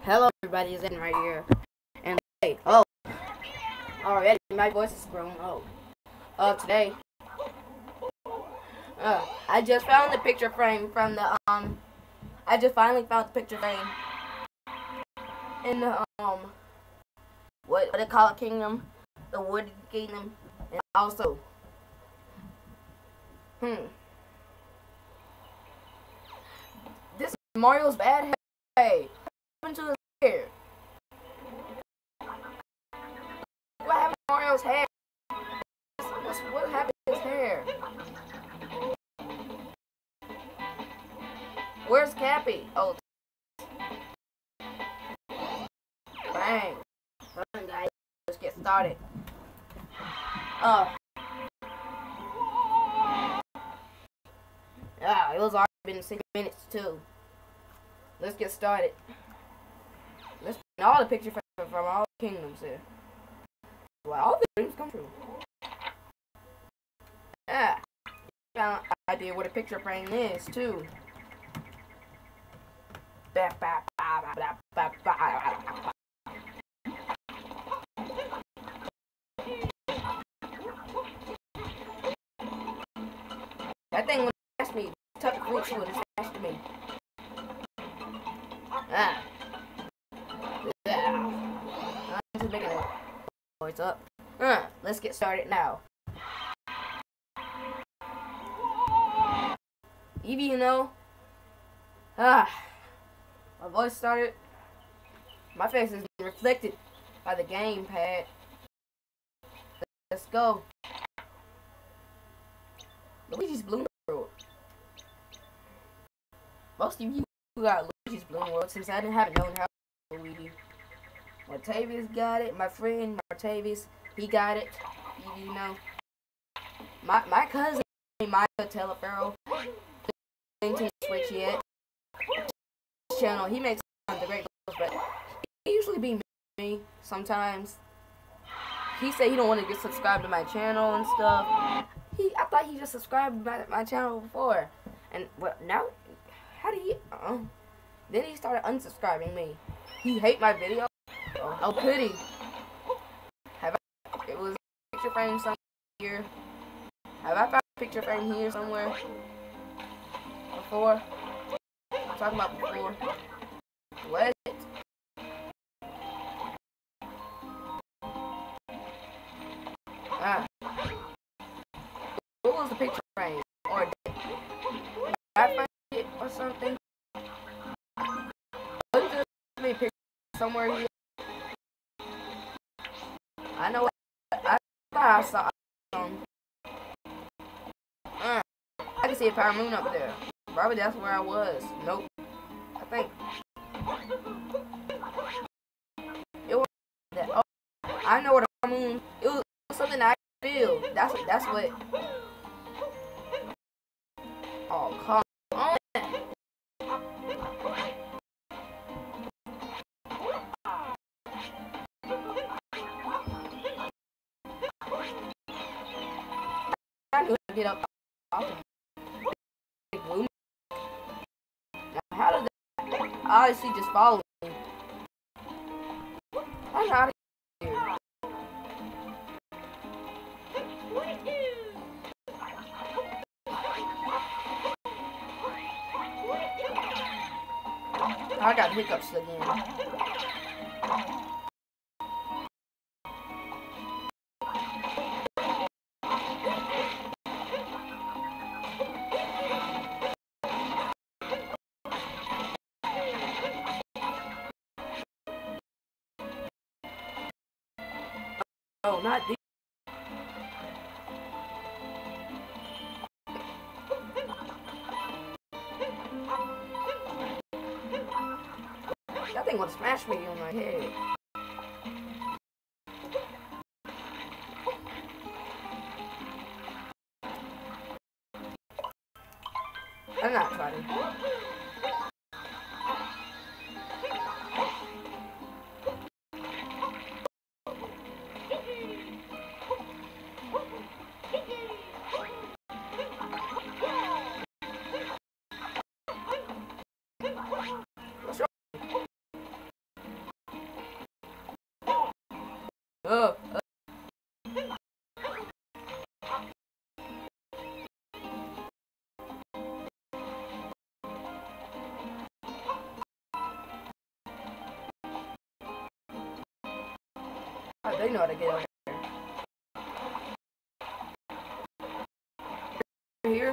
Hello everybody, it's Eden right here. And hey, oh, already my voice is grown. Today, I just found the picture frame from the, I just finally found the picture frame in the, what they call it, Kingdom, the Wooded Kingdom, and also, this is Mario's bad hair. Hey, what happened to his hair? What happened to Mario's hair? What happened to his hair? Where's Cappy? Oh, bang. Come on, guys. Let's get started. Yeah, it was already been 6 minutes too. Let's get started. Let's put all the picture frames from all the kingdoms here. Well, all the dreams come true. Yeah, found an idea what a picture frame is too. That thing would ask me, took the fruit would have asked me. I'm just making a voice up. Let's get started now. Evie, you know, my voice started. My face is reflected by the gamepad. Let's go. Luigi's Bloom World. Most of you got Luigi's Bloom World since I haven't known how to Luigi. Martavius got it. My friend Martavius, he got it. You know, my cousin, Micah Teleferro, didn't Switch yet. His channel, he makes the great videos, but he usually be me sometimes. He said he don't want to get subscribed to my channel and stuff. I thought he just subscribed to my channel before, and what now? How do he? Then he started unsubscribing me. He hate my video. Oh, how could he? It was a picture frame somewhere here. Have I found a picture frame here somewhere before? I'm talking about before. What? What was the picture frame? Or did I find it or something? Wasn't there a picture somewhere here? I know. I thought I saw. I can see a power moon up there. Probably that's where I was. Nope. I think it was that. Oh, I know where the power moon. It was something I feel. That's what. Oh, come on. I knew how to get up off the blue. Now, how did that obviously just follow me? I'm out of here. I got hiccups again. Oh, not these. That thing would smash me on my head. I'm not trying. Oh, they know how to get over here.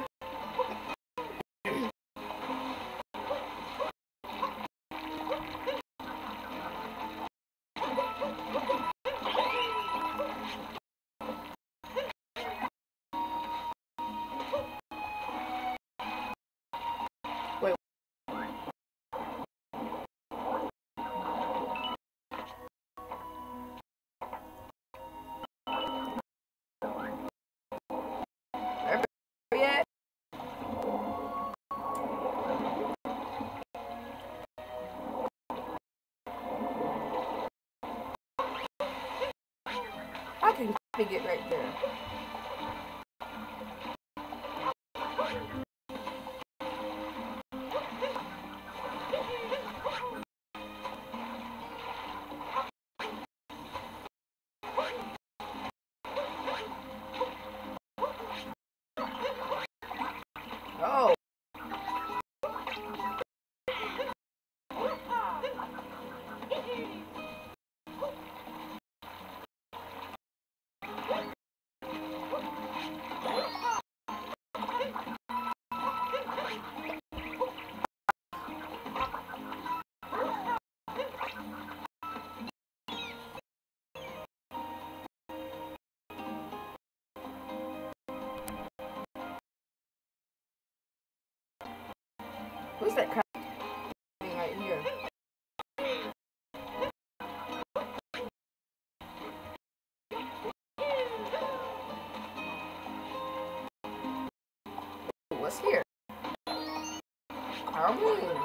Wait. Yet? I can get right there. Oh. Who's that kind of thing right here? What's here? Harmony.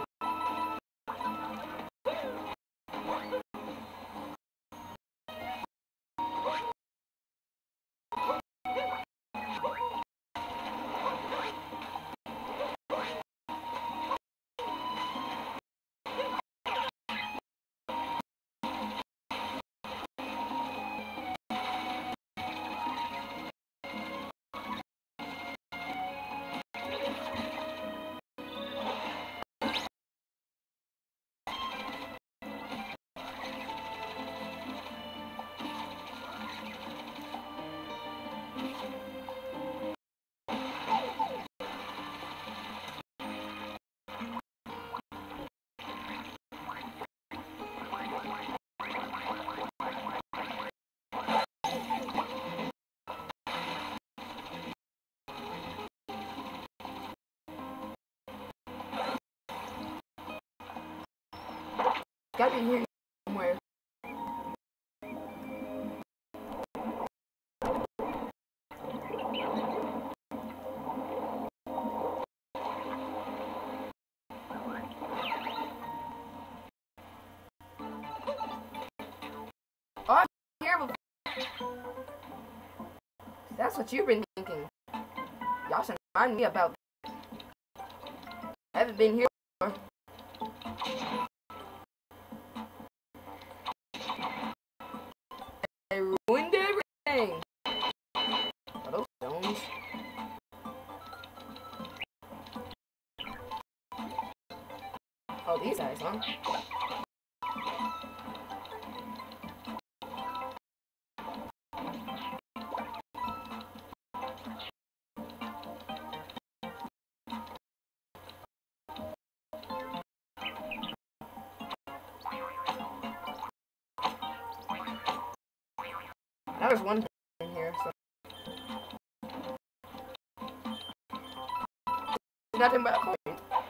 Gotta be here somewhere. Oh, I'm here before. That's what you've been thinking. Y'all should remind me about that. I haven't been here before. They ruined everything. Are those stones? Oh, these guys, huh? Now there's one in here, so nothing but a coin.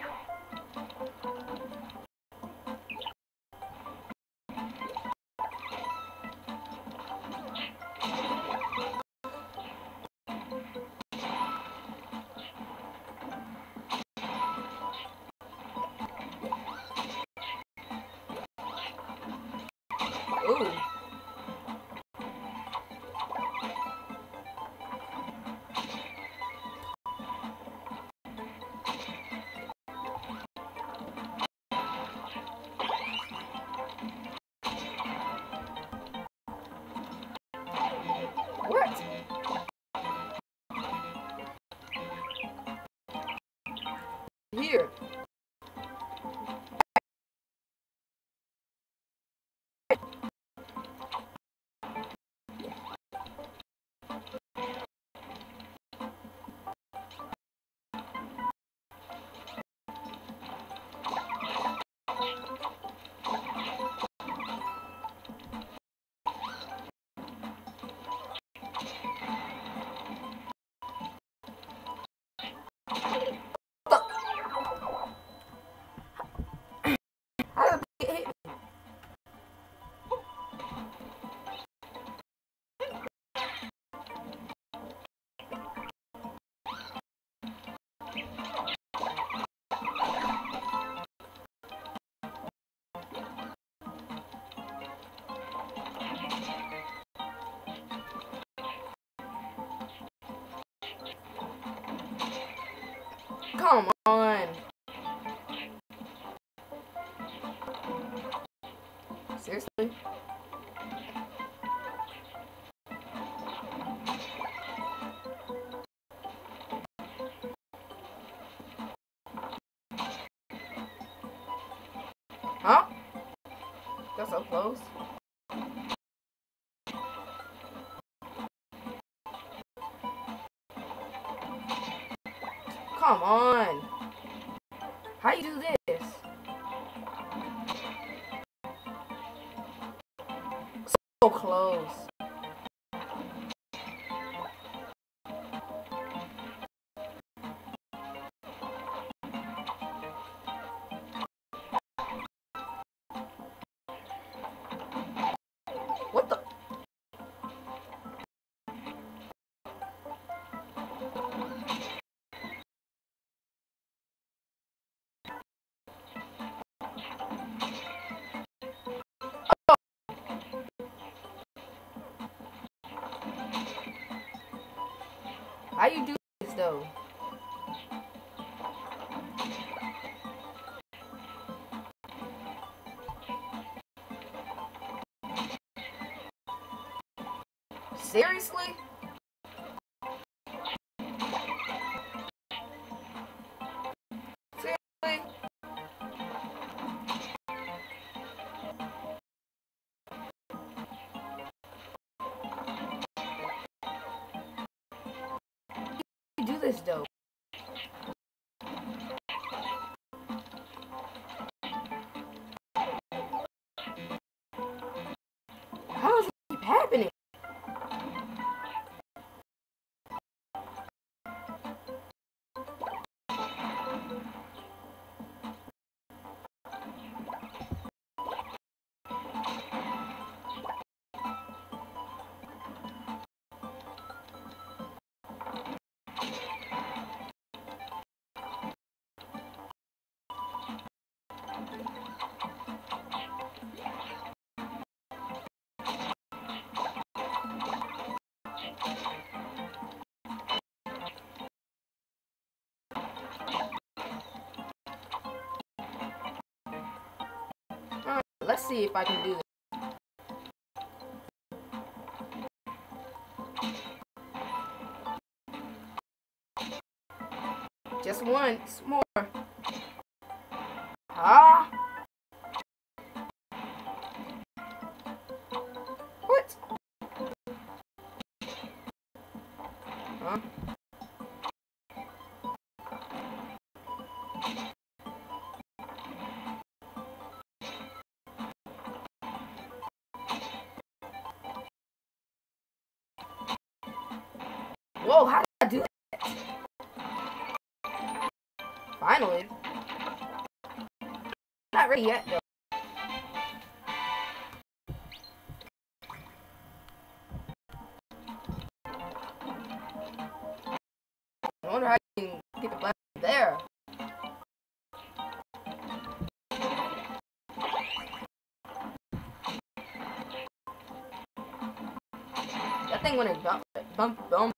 Ooh. here. How did it hit me? Come on. Seriously? Huh? That's so close. Come on. How you do this? So close. What the? How you do this though? Seriously? Seriously? How you do this though? How does it keep happening? Alright, let's see if I can do this. Just once more. Ah! What? Huh? Whoa, how did I do that? Finally. Not ready yet, though. I wonder how you can get the black there. That thing when it bumped me.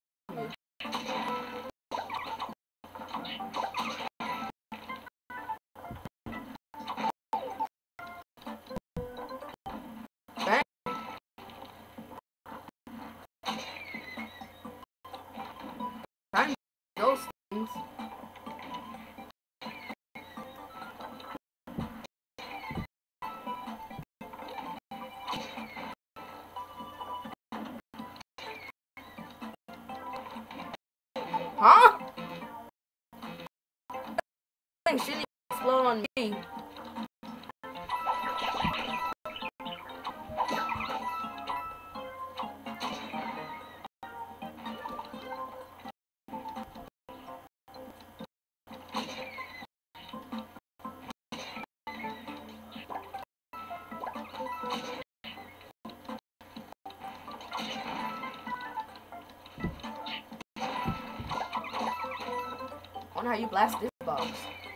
Bang. Time to those things. Huh? Shouldn't explode on me. I wonder how you blast this box.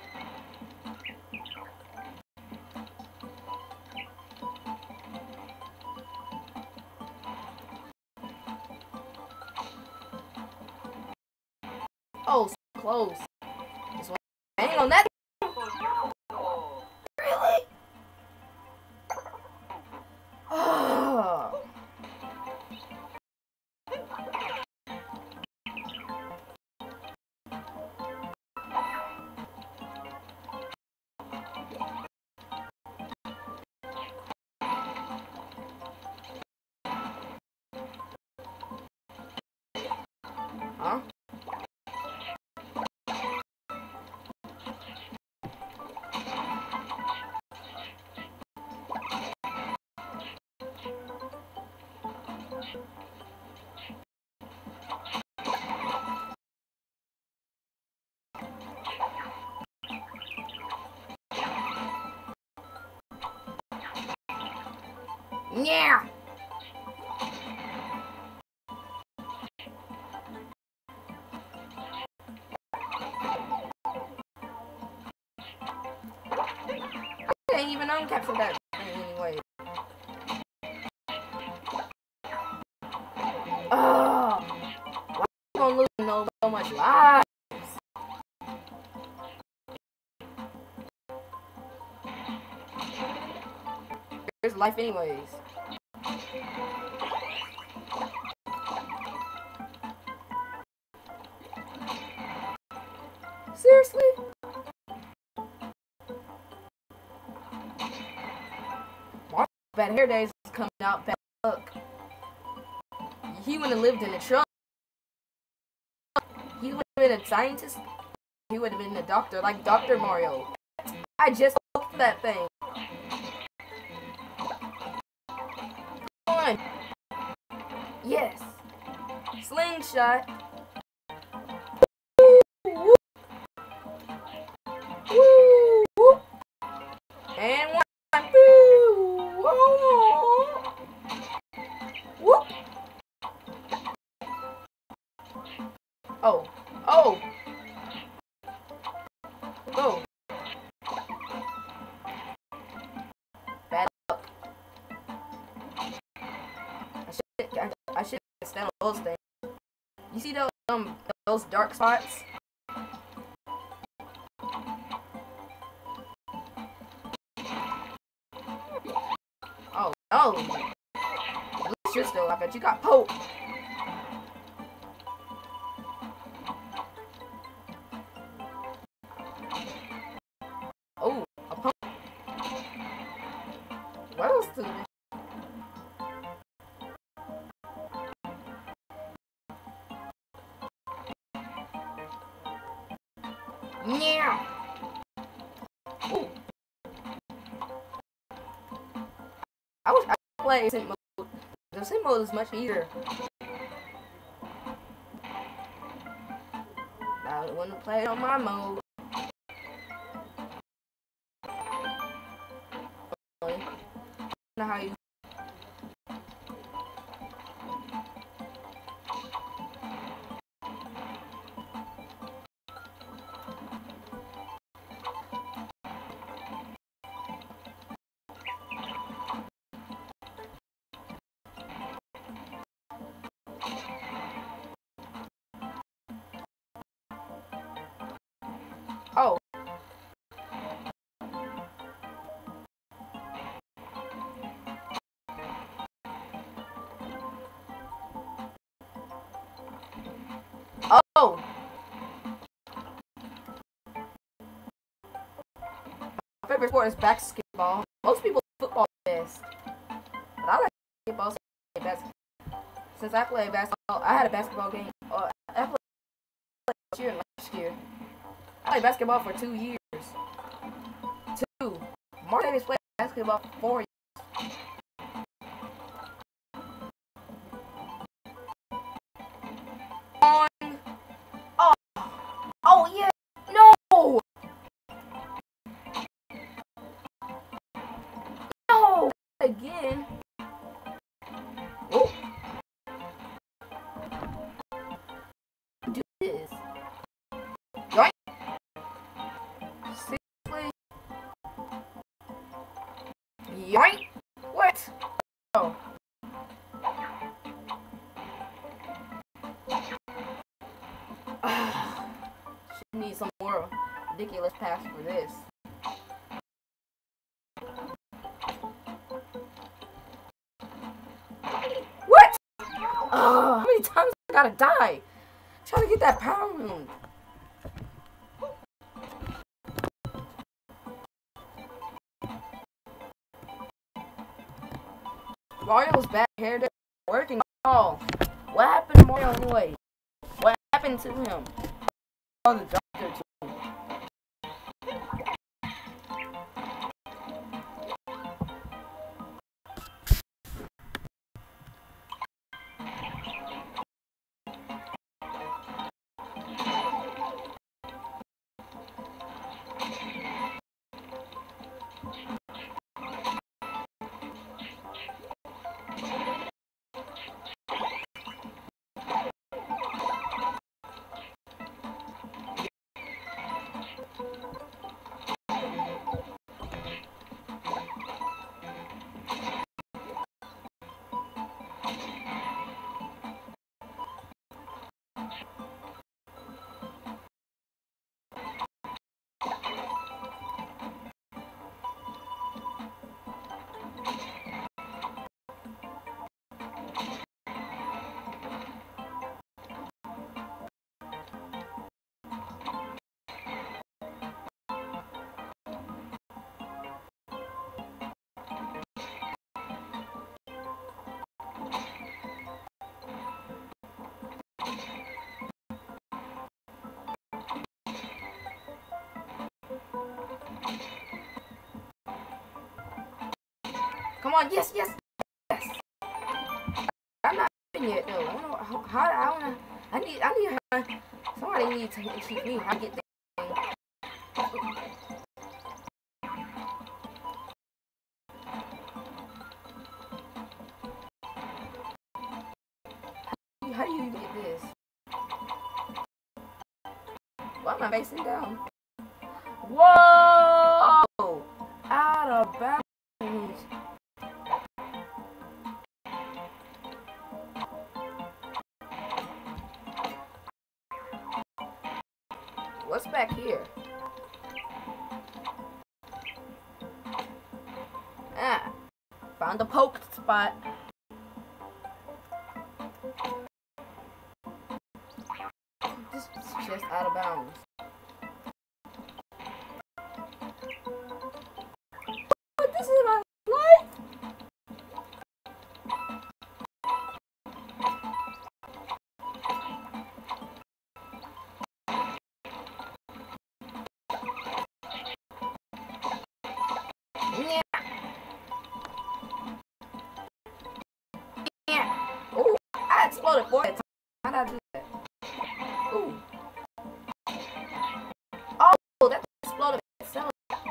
Oh, so close. Just one. Hang on that. Really? Oh. Huh? Yeah. I didn't even uncapture that anyway. Oh, why am I gonna lose so much life? There's life anyways. Seriously? Mark Bad Hair Days is coming out bad luck. He wouldn't have lived in the truck. He would have been a scientist. He would have been a doctor, like Dr. Mario. I just hooked that thing. Come on. Yes. Slingshot. Woo. Woo. And one. Woo. Oh. Oh. Oh. Bad luck. I should stand on those things. You see those dark spots? Oh no. At least you're still alive, but you got poked. Oh, a pump. What else to this? Yeah. Ooh. I wish I could play Sim mode. The Sim mode is much easier. I want to play on my mode. I don't know how you. Oh. Oh. My favorite sport is basketball. Most people football best, but I like basketball. Since I played basketball, I had a basketball game. I played year and last year. I played basketball for 2 years. 2. Martavis played basketball for 4 years. Oh, oh yeah, no, no, again. Oh, do this. Yoink. Seriously? Yoink. What? Oh. Should need some more ridiculous pass for this. What? How many times I gotta die? Trying to get that power move. Mario's back hair doesn't working at all. What happened to Mario anyway? What happened to him? Oh, the doctor too. Come on, yes, yes, yes. I'm not doing it though. I don't know how I need somebody needs to teach me how to get this thing. How do you get this? Why am I facing down? Whoa! Out of bounds. What's back here? Ah, found a poke spot. This is just out of bounds. But this is my life. Yeah. Yeah. Oh, I exploded 4 times. How did I do that? Ooh. Oh, that exploded itself.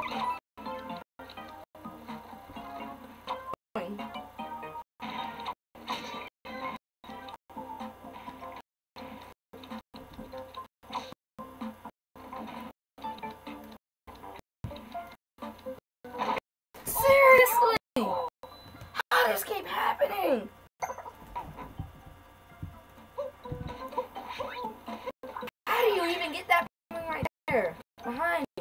Seriously? How does this keep happening? How do you even get that right there behind me?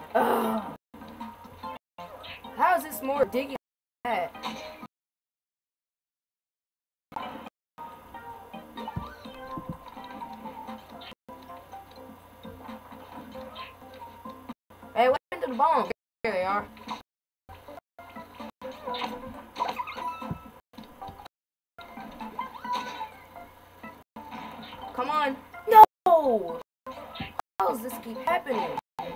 Ugh. How is this more digging at? the bomb. There they are. Come on. No! How does this keep happening?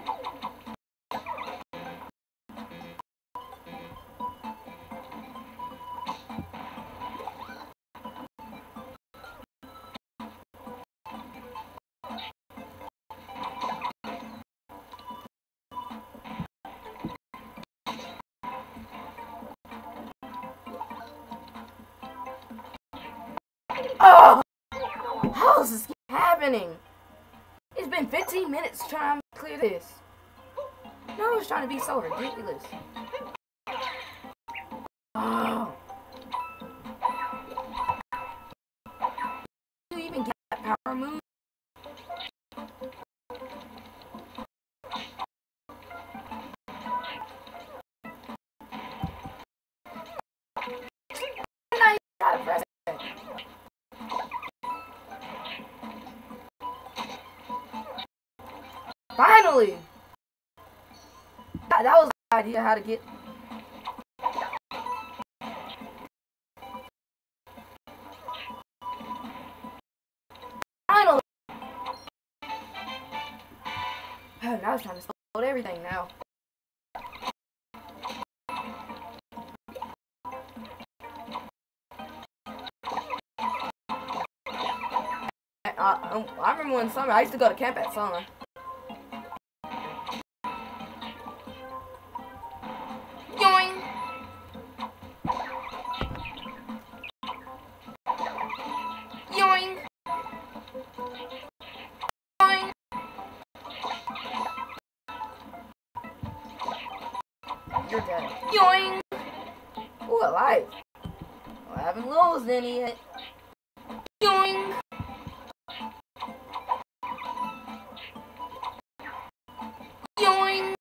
Oh! How does this keep happening? It's been 15 minutes trying to clear this. No, it's trying to be so ridiculous. Oh. Do you even get that power move? Now you gotta press it. Finally! That was the idea how to get. Finally! Now it's trying to slow everything now. I remember when summer I used to go to camp at summer. Yoing! Yoing! Yoing! You're dead. Yoing! Ooh, alive. I haven't lost any yet. Yoing! Yoing!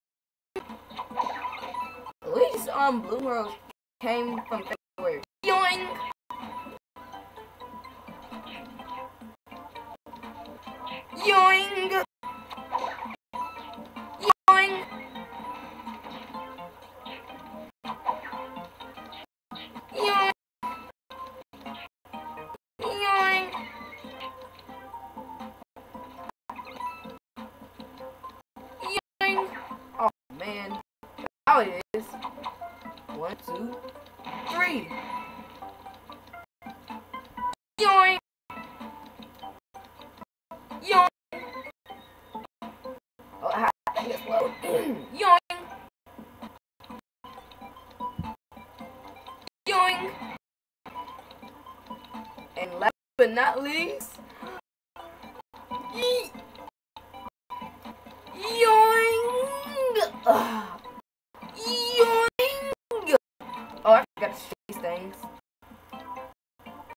At least Bloom Rose came from February. Yoing! Yoing! Yoing! Yoing! Yoing! Yoing! Oh man. Now it is. 1, 2, 3. Yoing! Yoing! Oh, I think it's low. Yoing! Yoing! And last but not least,